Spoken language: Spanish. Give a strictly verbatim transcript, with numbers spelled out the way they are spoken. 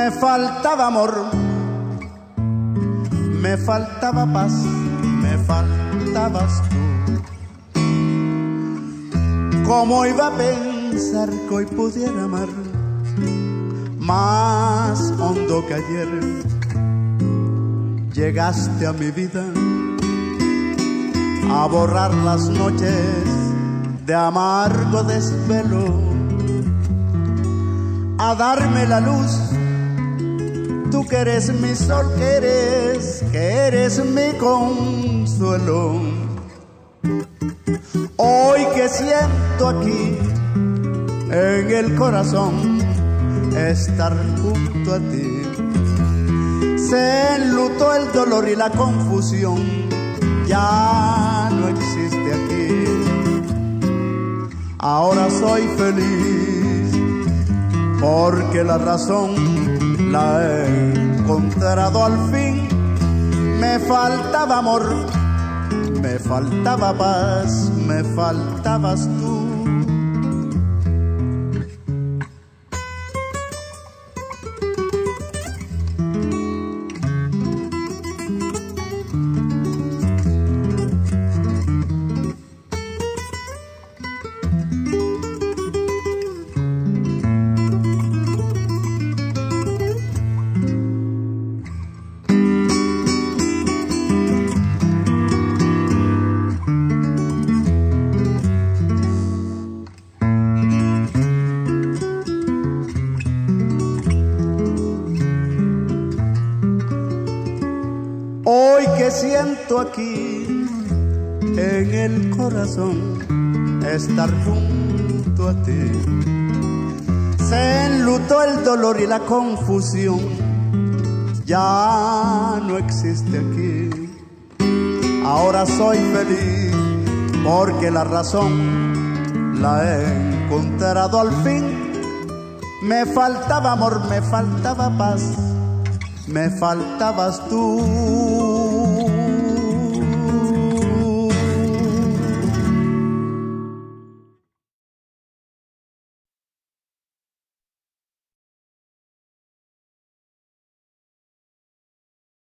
Me faltaba amor, me faltaba paz, me faltabas tú. ¿Cómo iba a pensar que hoy pudiera amar más hondo que ayer? Llegaste a mi vida a borrar las noches de amargo desvelo, a darme la luz. Tú que eres mi sol, que eres, que eres mi consuelo. Hoy que siento aquí en el corazón estar junto a ti, se enlutó el dolor y la confusión, ya no existe aquí. Ahora soy feliz porque la razón la he encontrado al fin. Me faltaba amor, me faltaba paz, me faltabas tú. Hoy que siento aquí en el corazón estar junto a ti, se enlutó el dolor y la confusión, ya no existe aquí. Ahora soy feliz porque la razón la he encontrado al fin. Me faltaba amor, me faltaba paz, me faltabas tú.